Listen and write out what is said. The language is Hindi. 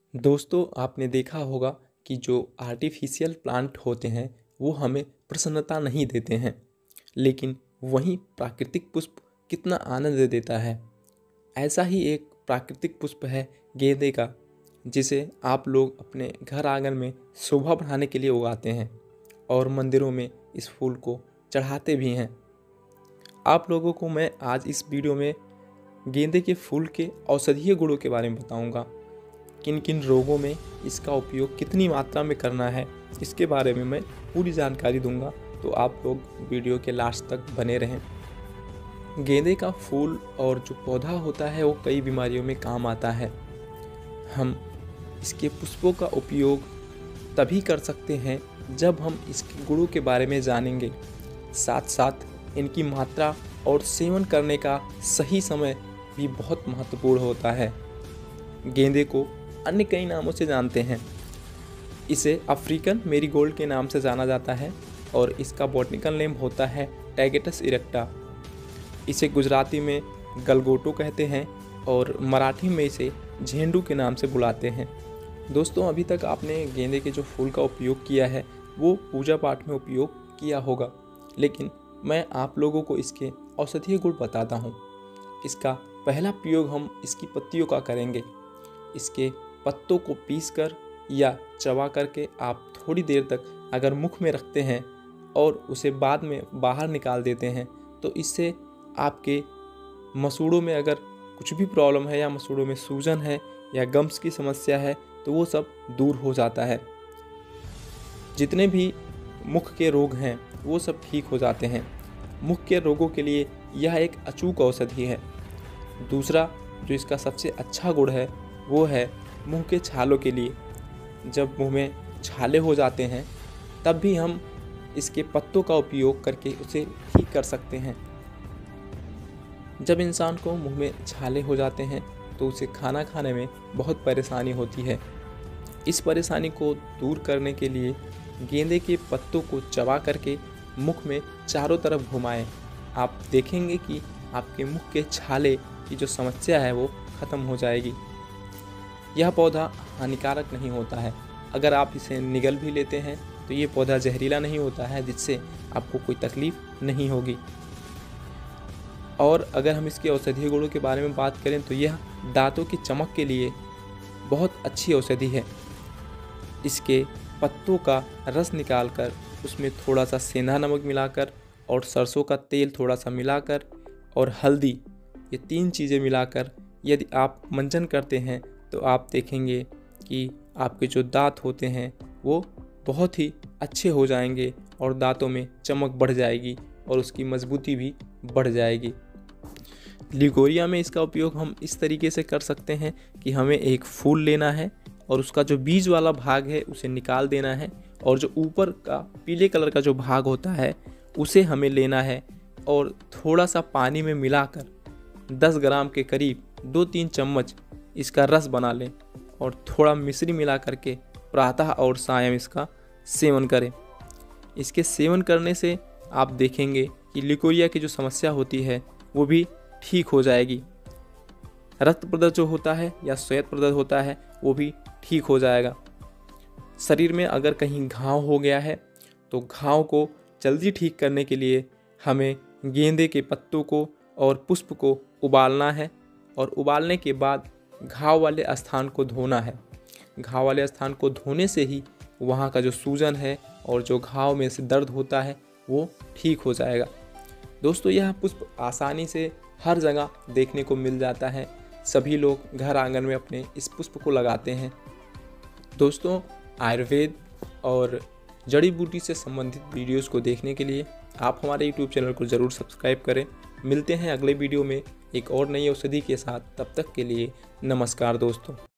दोस्तों, आपने देखा होगा कि जो आर्टिफिशियल प्लांट होते हैं वो हमें प्रसन्नता नहीं देते हैं, लेकिन वहीं प्राकृतिक पुष्प कितना आनंद देता है। ऐसा ही एक प्राकृतिक पुष्प है गेंदे का, जिसे आप लोग अपने घर आंगन में शोभा बढ़ाने के लिए उगाते हैं और मंदिरों में इस फूल को चढ़ाते भी हैं। आप लोगों को मैं आज इस वीडियो में गेंदे के फूल के औषधीय गुणों के बारे में बताऊंगा। किन किन रोगों में इसका उपयोग कितनी मात्रा में करना है, इसके बारे में मैं पूरी जानकारी दूंगा, तो आप लोग वीडियो के लास्ट तक बने रहें। गेंदे का फूल और जो पौधा होता है वो कई बीमारियों में काम आता है। हम इसके पुष्पों का उपयोग तभी कर सकते हैं जब हम इसके गुणों के बारे में जानेंगे। साथ साथ इनकी मात्रा और सेवन करने का सही समय भी बहुत महत्वपूर्ण होता है। गेंदे को अन्य कई नामों से जानते हैं। इसे अफ्रीकन मेरीगोल्ड के नाम से जाना जाता है और इसका बॉटनिकल नेम होता है टैगेटस इरेक्टा। इसे गुजराती में गलगोटो कहते हैं और मराठी में इसे झेंडू के नाम से बुलाते हैं। दोस्तों, अभी तक आपने गेंदे के जो फूल का उपयोग किया है वो पूजा पाठ में उपयोग किया होगा, लेकिन मैं आप लोगों को इसके औषधीय गुण बताता हूँ। इसका पहला प्रयोग हम इसकी पत्तियों का करेंगे। इसके पत्तों को पीसकर या चबा करके आप थोड़ी देर तक अगर मुख में रखते हैं और उसे बाद में बाहर निकाल देते हैं, तो इससे आपके मसूड़ों में अगर कुछ भी प्रॉब्लम है या मसूड़ों में सूजन है या गम्स की समस्या है तो वो सब दूर हो जाता है। जितने भी मुख के रोग हैं वो सब ठीक हो जाते हैं। मुख के रोगों के लिए यह एक अचूक औषधि है। दूसरा जो इसका सबसे अच्छा गुण है वो है मुंह के छालों के लिए। जब मुंह में छाले हो जाते हैं तब भी हम इसके पत्तों का उपयोग करके उसे ठीक कर सकते हैं। जब इंसान को मुंह में छाले हो जाते हैं तो उसे खाना खाने में बहुत परेशानी होती है। इस परेशानी को दूर करने के लिए गेंदे के पत्तों को चबा करके मुख में चारों तरफ घुमाएं। आप देखेंगे कि आपके मुख के छाले की जो समस्या है वो ख़त्म हो जाएगी। यह पौधा हानिकारक नहीं होता है। अगर आप इसे निगल भी लेते हैं तो ये पौधा जहरीला नहीं होता है, जिससे आपको कोई तकलीफ़ नहीं होगी। और अगर हम इसके औषधीय गुणों के बारे में बात करें तो यह दांतों की चमक के लिए बहुत अच्छी औषधि है। इसके पत्तों का रस निकालकर उसमें थोड़ा सा सेंधा नमक मिलाकर और सरसों का तेल थोड़ा सा मिलाकर और हल्दी, ये 3 चीज़ें मिलाकर यदि आप मंजन करते हैं तो आप देखेंगे कि आपके जो दांत होते हैं वो बहुत ही अच्छे हो जाएंगे और दांतों में चमक बढ़ जाएगी और उसकी मजबूती भी बढ़ जाएगी। लिगोरिया में इसका उपयोग हम इस तरीके से कर सकते हैं कि हमें एक फूल लेना है और उसका जो बीज वाला भाग है उसे निकाल देना है, और जो ऊपर का पीले कलर का जो भाग होता है उसे हमें लेना है और थोड़ा सा पानी में मिलाकर 10 ग्राम के करीब 2-3 चम्मच इसका रस बना लें और थोड़ा मिश्री मिला करके प्रातः और सायं इसका सेवन करें। इसके सेवन करने से आप देखेंगे कि लिकोरिया की जो समस्या होती है वो भी ठीक हो जाएगी। रक्त प्रदर्श जो होता है या श्वेत प्रदर्श होता है वो भी ठीक हो जाएगा। शरीर में अगर कहीं घाव हो गया है तो घाव को जल्दी ठीक करने के लिए हमें गेंदे के पत्तों को और पुष्प को उबालना है और उबालने के बाद घाव वाले स्थान को धोना है। घाव वाले स्थान को धोने से ही वहाँ का जो सूजन है और जो घाव में से दर्द होता है वो ठीक हो जाएगा। दोस्तों, यह पुष्प आसानी से हर जगह देखने को मिल जाता है। सभी लोग घर आंगन में अपने इस पुष्प को लगाते हैं। दोस्तों, आयुर्वेद और जड़ी बूटी से संबंधित वीडियोस को देखने के लिए आप हमारे यूट्यूब चैनल को ज़रूर सब्सक्राइब करें। मिलते हैं अगले वीडियो में एक और नई औषधि के साथ। तब तक के लिए नमस्कार दोस्तों।